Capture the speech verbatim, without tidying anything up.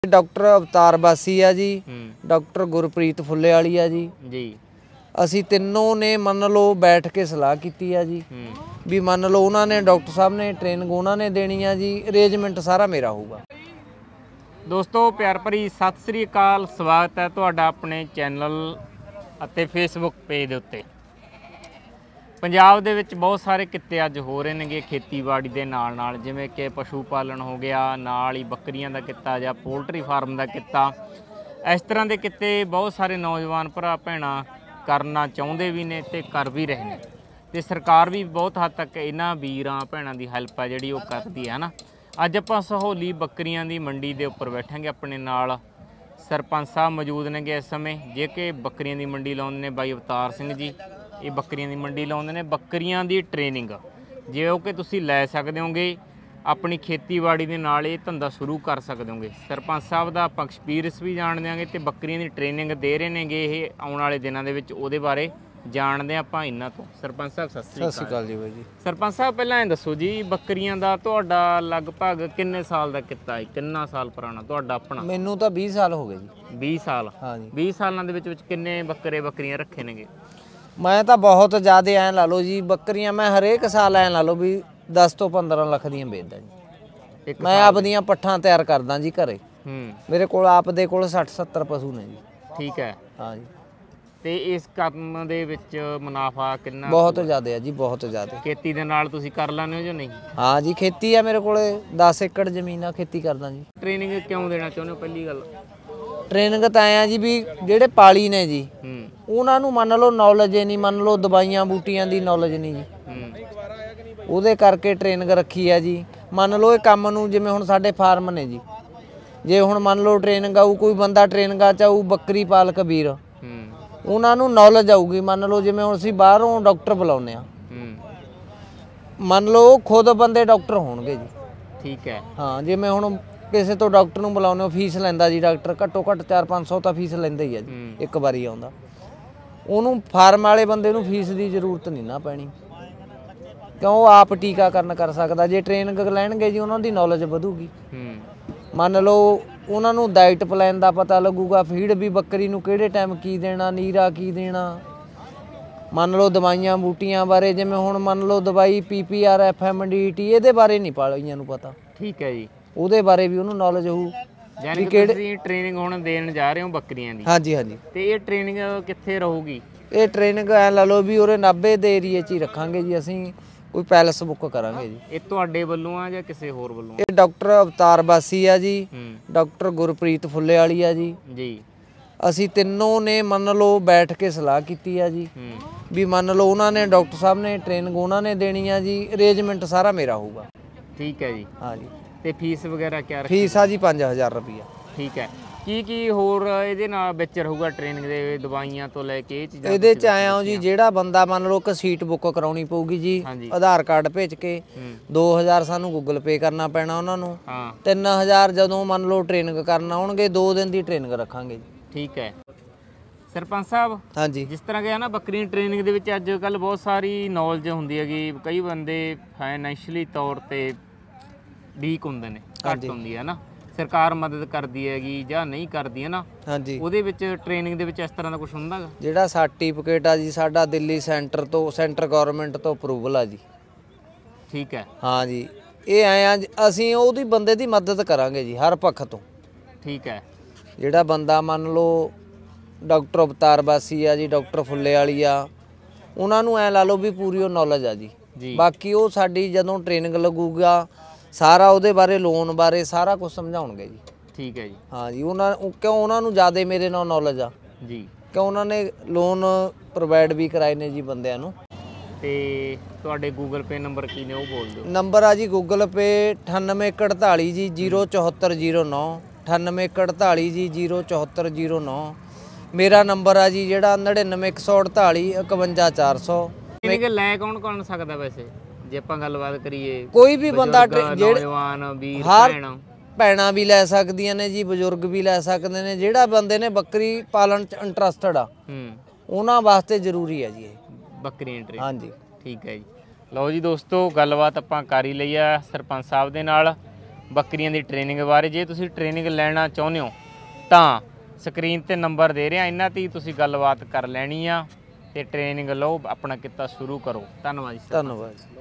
Doctor अवतार बासी आ जी, doctor Gurpreet फुल्ले वाली आ जी जी असी तीनों ने मन लो बैठ के सलाह की है जी भी मन लो उन्होंने डॉक्टर साहब ने ट्रेनिंग उन्होंने देनी है जी, अरेंजमेंट सारा मेरा होगा। दोस्तों प्यार भरी सत श्री अकाल, स्वागत है तुहाडा अपने चैनल ਅਤੇ फेसबुक पेज ਦੇ ਉੱਤੇ। ਪੰਜਾਬ ਦੇ ਵਿੱਚ ਬਹੁਤ ਸਾਰੇ ਕਿੱਤੇ ਅੱਜ ਹੋ ਰਹੇ ਨੇਗੇ ਖੇਤੀਬਾੜੀ ਦੇ ਨਾਲ ਨਾਲ, ਜਿਵੇਂ ਕਿ ਪਸ਼ੂ ਪਾਲਣ ਹੋ ਗਿਆ, ਨਾਲ ਹੀ ਬੱਕਰੀਆਂ ਦਾ ਕਿੱਤਾ ਜਾਂ ਪੋਲਟਰੀ ਫਾਰਮ ਦਾ ਕਿੱਤਾ। ਇਸ ਤਰ੍ਹਾਂ ਦੇ ਕਿੱਤੇ ਬਹੁਤ ਸਾਰੇ ਨੌਜਵਾਨ ਭਰਾ ਭੈਣਾਂ ਕਰਨਾ ਚਾਹੁੰਦੇ ਵੀ ਨੇ ਤੇ ਕਰ ਵੀ ਰਹੇ ਨੇ, ਤੇ ਸਰਕਾਰ ਵੀ ਬਹੁਤ ਹੱਦ ਤੱਕ ਇਹਨਾਂ ਵੀਰਾਂ ਭੈਣਾਂ ਦੀ ਹੈਲਪ ਆ ਜਿਹੜੀ ਉਹ ਕਰਦੀ ਹੈ ਨਾ। ਅੱਜ ਆਪਾਂ ਸਹੌਲੀ ਬੱਕਰੀਆਂ ਦੀ ਮੰਡੀ ਦੇ ਉੱਪਰ ਬੈਠਾਂਗੇ, ਆਪਣੇ ਨਾਲ सरपंच साहब मौजूद ने इस समय, जे कि बकरियां की मंडी लाउंदे ने बाई अवतार सिंह जी। ये बकरियां की मंडी लाउंदे ने, बकरियां की ट्रेनिंग जो कि तुसीं लै सकदे होगे अपनी खेतीबाड़ी के नाल ये धंधा शुरू कर सकदे होगे। सरपंच साहब का आपां एक्सपीरियंस भी जान देंगे तो बकरियां की ट्रेनिंग दे रहे नेगे ये आउण वाले दिनां दे विच, उहदे बारे जानते आपां इन्हां तो। सरपंच साहब सत श्री अकाल जी। भाई जी सरपंच साहब पहलां ये दसो जी, बकरियां दा तुहाडा लगभग किन्ने साल दा कित्ता है, किन्ना साल पुराना तुहाडा अपना? मैनूं तां बीस साल हो गए जी। बीस साल? हाँ जी। बीस सालां दे विच विच किन्ने बकरे बकरियां रखे नेगे? मैं तो बहुत ज़्यादा ऐ ला लो जी, बकरियां मैं हरेक साल ऐ ला लो भी दस तो पंद्रह लख दियां बेचदा जी। मैं आपदियां पट्ठां तैयार करदा जी घरे। मेरे कोल आप दे कोल सठ सत्तर पशु ने जी। ठीक है। हाँ जी। ਤੇ ਇਸ ਕੰਮ ਦੇ ਵਿੱਚ ਮੁਨਾਫਾ ਕਿੰਨਾ? ਬਹੁਤ ਜ਼ਿਆਦਾ ਹੈ ਜੀ, ਬਹੁਤ ਜ਼ਿਆਦਾ। ਖੇਤੀ ਦੇ ਨਾਲ ਤੁਸੀਂ ਕਰ ਲੈਂਦੇ ਹੋ ਜਾਂ ਨਹੀਂ? ਹਾਂ ਜੀ, ਖੇਤੀ ਆ ਮੇਰੇ ਕੋਲੇ ਦਸ ਏਕੜ ਜ਼ਮੀਨ ਆ, ਖੇਤੀ ਕਰਦਾ ਜੀ। ਟ੍ਰੇਨਿੰਗ ਕਿਉਂ ਦੇਣਾ ਚਾਹੁੰਦੇ ਹੋ? ਪਹਿਲੀ ਗੱਲ ਟ੍ਰੇਨਿੰਗ ਤਾਂ ਆਇਆ ਜੀ ਵੀ ਜਿਹੜੇ ਪਾਲੀ ਨੇ ਜੀ ਉਹਨਾਂ ਨੂੰ ਮੰਨ ਲਓ ਨੌਲੇਜ ਹੀ ਨਹੀਂ, ਮੰਨ ਲਓ ਦਵਾਈਆਂ ਬੂਟੀਆਂ ਦੀ ਨੌਲੇਜ ਨਹੀਂ ਜੀ, ਉਹਦੇ ਕਰਕੇ ਟ੍ਰੇਨਿੰਗ ਰੱਖੀ ਆ ਜੀ। ਮੰਨ ਲਓ ਇਹ ਕੰਮ ਨੂੰ ਜਿਵੇਂ ਹੁਣ ਸਾਡੇ ਫਾਰਮ ਨੇ ਜੀ, ਜੇ ਹੁਣ ਮੰਨ ਲਓ ਟ੍ਰੇਨਿੰਗ ਆਊ, ਕੋਈ ਬੰਦਾ ਟ੍ਰੇਨਿੰਗਾਂ ਚ ਆਊ ਬੱਕਰੀ ਪਾਲਕ ਵੀਰ, ਉਹਨਾਂ ਨੂੰ ਨੌਲੇਜ ਆਊਗੀ। ਮੰਨ ਲਓ ਜਿਵੇਂ ਹੁਣ ਅਸੀਂ ਬਾਹਰੋਂ ਡਾਕਟਰ ਬੁਲਾਉਂਦੇ ਆ, ਮੰਨ ਲਓ ਖੁਦ ਬੰਦੇ ਡਾਕਟਰ ਹੋਣਗੇ ਜੀ। ਠੀਕ ਹੈ। ਹਾਂ, ਜਿਵੇਂ ਹੁਣ ਕਿਸੇ ਤੋਂ ਡਾਕਟਰ ਨੂੰ ਬੁਲਾਉਂਦੇ ਹੋ, ਫੀਸ ਲੈਂਦਾ ਜੀ ਡਾਕਟਰ, ਘੱਟੋ ਘੱਟ ਚਾਰ ਪੰਜ ਸੌ ਤਾਂ ਫੀਸ ਲੈਂਦਾ ਹੀ ਆ ਜੀ ਇੱਕ ਵਾਰੀ ਆਉਂਦਾ। ਉਹਨੂੰ ਫਾਰਮ ਵਾਲੇ ਬੰਦੇ ਨੂੰ ਫੀਸ ਦੀ ਜ਼ਰੂਰਤ ਨਹੀਂ ਨਾ ਪੈਣੀ, ਕਿਉਂ ਉਹ ਆਪ ਟੀਕਾਕਰਨ ਕਰ ਸਕਦਾ। ਜੇ ਟ੍ਰੇਨਿੰਗ ਲੈਣਗੇ ਜੀ ਉਹਨਾਂ ਦੀ ਨੌਲੇਜ ਵਧੂਗੀ। ਮੰਨ ਲਓ ਉਹਨਾਂ ਨੂੰ ਡਾਈਟ ਪਲਾਨ ਦਾ ਪਤਾ ਲੱਗੂਗਾ, ਫੀਡ ਵੀ ਬੱਕਰੀ ਨੂੰ ਕਿਹੜੇ ਟਾਈਮ ਕੀ ਦੇਣਾ, ਨੀਰਾ ਕੀ ਦੇਣਾ। ਮੰਨ ਲਓ ਦਵਾਈਆਂ ਬੂਟੀਆਂ ਬਾਰੇ, ਜਿਵੇਂ ਹੁਣ ਮੰਨ ਲਓ ਦਵਾਈ ਪੀ P R F M D T, ਇਹਦੇ ਬਾਰੇ ਨਹੀਂ ਪਾਲੀਆਂ ਨੂੰ ਪਤਾ। ਠੀਕ ਹੈ ਜੀ। ਉਹਦੇ ਬਾਰੇ ਵੀ ਉਹਨੂੰ ਨੌਲੇਜ ਹੋਊ। ਯਾਨੀ ਕਿ ਤੁਸੀਂ ਟ੍ਰੇਨਿੰਗ ਹੁਣ ਦੇਣ ਜਾ ਰਹੇ ਹੋ ਬੱਕਰੀਆਂ ਦੀ? ਹਾਂਜੀ ਹਾਂਜੀ। ਤੇ ਇਹ ਟ੍ਰੇਨਿੰਗ ਕਿੱਥੇ ਰਹੂਗੀ? ਇਹ ਟ੍ਰੇਨਿੰਗ ਐ ਲਾ ਲਓ ਵੀ ਉਹਦੇ ਨਾਭੇ ਦੇ ਏਰੀਏ 'ਚ ਹੀ ਰੱਖਾਂਗੇ ਜੀ ਅਸੀਂ, ਕੋਈ ਪੈਲਸ ਬੁੱਕ ਕਰਾਂਗੇ ਜੀ। ਇਹ ਤੁਹਾਡੇ ਵੱਲੋਂ ਆ ਜਾਂ ਕਿਸੇ ਹੋਰ ਵੱਲੋਂ? ਇਹ ਡਾਕਟਰ ਅਵਤਾਰ ਬਾਸੀ ਆ ਜੀ, ਡਾਕਟਰ ਗੁਰਪ੍ਰੀਤ ਫੁੱਲੇ ਵਾਲੀ ਆ ਜੀ ਜੀ ਅਸੀਂ ਤਿੰਨੋਂ ਨੇ ਮੰਨ ਲਓ ਬੈਠ ਕੇ ਸਲਾਹ ਕੀਤੀ ਆ ਜੀ ਵੀ ਮੰਨ ਲਓ ਉਹਨਾਂ ਨੇ ਡਾਕਟਰ ਸਾਹਿਬ ਨੇ ਟ੍ਰੇਨਿੰਗ ਉਹਨਾਂ ਨੇ ਦੇਣੀ ਆ ਜੀ, ਅਰੇਂਜਮੈਂਟ ਸਾਰਾ ਮੇਰਾ ਹੋਊਗਾ। ਠੀਕ ਹੈ ਜੀ। ਹਾਂ ਜੀ। ਤੇ ਫੀਸ ਵਗੈਰਾ ਕਿਆ ਰੱਖੀ? ਫੀਸ ਆ ਜੀ ਪੰਜ ਹਜ਼ਾਰ ਰੁਪਈਆ। ਠੀਕ ਹੈ। ਕੀ ਕੀ ਹੋਰ ਇਹਦੇ ਨਾਲ ਵਿੱਚ ਰਹੂਗਾ ਟ੍ਰੇਨਿੰਗ ਦੇ, ਦਵਾਈਆਂ ਤੋਂ ਲੈ ਕੇ ਇਹ ਚੀਜ਼ਾਂ? ਇਹਦੇ ਚ ਆਇਆ ਹੋ ਜੀ, ਜਿਹੜਾ ਬੰਦਾ ਮੰਨ ਲਓ ਇੱਕ ਸੀਟ ਬੁੱਕ ਕਰਾਉਣੀ ਪਊਗੀ ਜੀ, ਆਧਾਰ ਕਾਰਡ ਭੇਜ ਕੇ ਦੋ ਹਜ਼ਾਰ ਸਾਨੂੰ ਗੂਗਲ ਪੇ ਕਰਨਾ ਪੈਣਾ ਉਹਨਾਂ ਨੂੰ, ਤਿੰਨ ਹਜ਼ਾਰ ਜਦੋਂ ਮੰਨ ਲਓ ਟ੍ਰੇਨਿੰਗ ਕਰਨ ਆਉਣਗੇ, ਦੋ ਦਿਨ ਦੀ ਟ੍ਰੇਨਿੰਗ ਰੱਖਾਂਗੇ ਜੀ। ਠੀਕ ਹੈ। ਸਰਪੰਚ ਸਾਹਿਬ, ਹਾਂਜੀ, ਜਿਸ ਤਰ੍ਹਾਂ ਕਿ ਨਾ ਬੱਕਰੀ ਟ੍ਰੇਨਿੰਗ ਦੇ ਵਿੱਚ ਅੱਜ ਕੱਲ੍ਹ ਬਹੁਤ ਸਾਰੀ ਨੌਲੇਜ ਹੁੰਦੀ ਹੈਗੀ, ਕਈ ਬੰਦੇ ਫਾਈਨੈਂਸ਼ੀਅਲੀ ਤੌਰ ਤੇ ਵੀਕ ਹੁੰਦੇ ਨੇ, ਘੱਟ ਹੁੰਦੀ ਹੈ ਨਾ, ਸਰਕਾਰ ਮਦਦ ਕਰਦੀ ਹੈਗੀ ਜਾਂ ਨਹੀਂ ਕਰਦੀ ਹੈ ਨਾ। ਹਾਂਜੀ। ਉਹਦੇ ਵਿੱਚ ਟ੍ਰੇਨਿੰਗ ਦੇ ਵਿੱਚ ਇਸ ਤਰ੍ਹਾਂ ਦਾ ਕੁਝ ਹੁੰਦਾ ਗਾ? ਜਿਹੜਾ ਸਰਟੀਫਿਕੇਟ ਆ ਜੀ ਸਾਡਾ ਦਿੱਲੀ ਸੈਂਟਰ ਤੋਂ, ਸੈਂਟਰ ਗਵਰਨਮੈਂਟ ਤੋਂ ਅਪਰੂਵਲ ਆ ਜੀ। ਠੀਕ ਹੈ। ਹਾਂ ਜੀ। ਇਹ ਆਏ ਆ ਅਸੀਂ ਉਹਦੀ ਬੰਦੇ ਦੀ ਮਦਦ ਕਰਾਂਗੇ ਜੀ ਹਰ ਪੱਖ ਤੋਂ। ਠੀਕ ਹੈ। ਜਿਹੜਾ ਬੰਦਾ ਮੰਨ ਲਓ ਡਾਕਟਰ ਅਵਤਾਰ ਬਾਸੀ ਆ ਜੀ, ਡਾਕਟਰ ਫੁੱਲੇ ਵਾਲੀ ਆ, ਉਹਨਾਂ ਨੂੰ ਐ ਲਾ ਲਓ ਵੀ ਪੂਰੀ ਉਹ ਨੌਲੇਜ ਆ ਜੀ। ਬਾਕੀ ਉਹ ਸਾਡੀ ਜਦੋਂ ਟ੍ਰੇਨਿੰਗ ਲੱਗੂਗਾ ਸਾਰਾ ਉਹਦੇ ਬਾਰੇ, ਲੋਨ ਬਾਰੇ ਸਾਰਾ ਕੁਝ ਸਮਝਾਉਣਗੇ ਜੀ। ਠੀਕ ਹੈ ਜੀ। ਹਾਂ ਜੀ। ਉਹਨਾਂ ਕਿਉਂ ਉਹਨਾਂ ਨੂੰ ਜ਼ਿਆਦਾ ਮੇਰੇ ਨਾਲ ਨੌਲੇਜ ਆ ਜੀ, ਕਿਉਂ ਉਹਨਾਂ ਨੇ ਲੋਨ ਪ੍ਰੋਵਾਈਡ ਵੀ ਕਰਾਏ ਨੇ ਜੀ ਬੰਦਿਆਂ ਨੂੰ। ਤੇ ਤੁਹਾਡੇ ਗੂਗਲ ਪੇ ਨੰਬਰ ਕੀ ਨੇ ਉਹ ਬੋਲ ਦਿਓ। ਨੰਬਰ ਆ ਜੀ ਗੂਗਲ ਪੇ ਅਠਾਨਵੇਂ ਇੱਕ ਅੜਤਾਲੀ ਜੀ ਜ਼ੀਰੋ ਚੁਹੱਤਰ ਜ਼ੀਰੋ ਨੌ, ਅਠਾਨਵੇਂ ਇੱਕ ਅੜਤਾਲੀ ਜੀ ਜ਼ੀਰੋ ਚੁਹੱਤਰ ਜ਼ੀਰੋ ਨੌ। ਮੇਰਾ ਨੰਬਰ ਆ ਜੀ ਜਿਹੜਾ ਨੜਿਨਵੇਂ ਇੱਕ ਸੌ ਅੜਤਾਲੀ ਇਕਵੰਜਾ ਚਾਰ ਸੌ। ਲੈ ਕੌਣ ਕੌਣ ਸਕਦਾ ਵੈਸੇ ਜੇ ਆਪਾਂ ਗੱਲਬਾਤ ਕਰੀਏ? ਕੋਈ ਵੀ ਬੰਦਾ, ਨੌਜਵਾਨ ਵੀਰ ਭੈਣਾਂ ਭੈਣਾਂ ਵੀ ਲੈ ਸਕਦੀਆਂ ਨੇ ਜੀ, ਬਜ਼ੁਰਗ ਵੀ ਲੈ ਸਕਦੇ ਨੇ। ਜਿਹੜਾ ਬੰਦੇ ਨੇ ਬੱਕਰੀ ਪਾਲਣ ਚ ਇੰਟਰਸਟਡ ਆ ਉਹਨਾਂ ਵਾਸਤੇ ਜ਼ਰੂਰੀ ਹੈ ਜੀ ਇਹ ਬੱਕਰੀ ਐਂਟਰੀ। ਹਾਂਜੀ। ਠੀਕ ਹੈ ਜੀ। ਲਓ ਜੀ ਦੋਸਤੋ, ਗੱਲਬਾਤ ਆਪਾਂ ਕਰ ਹੀ ਲਈ ਆ ਸਰਪੰਚ ਸਾਹਿਬ ਦੇ ਨਾਲ, ਬੱਕਰੀਆਂ ਦੀ ਟ੍ਰੇਨਿੰਗ ਬਾਰੇ। ਜੇ ਤੁਸੀਂ ਟ੍ਰੇਨਿੰਗ ਲੈਣਾ ਚਾਹੁੰਦੇ ਹੋ ਤਾਂ ਸਕਰੀਨ ਤੇ ਨੰਬਰ ਦੇ ਰਿਹਾ, ਇਹਨਾਂ ਤੇ ਹੀ ਤੁਸੀਂ ਗੱਲਬਾਤ ਕਰ ਲੈਣੀ ਆ ਤੇ ਟ੍ਰੇਨਿੰਗ ਲਓ, ਆਪਣਾ ਕਿੱਤਾ ਸ਼ੁਰੂ ਕਰੋ। ਧੰਨਵਾਦ ਜੀ। ਧੰਨਵਾਦ।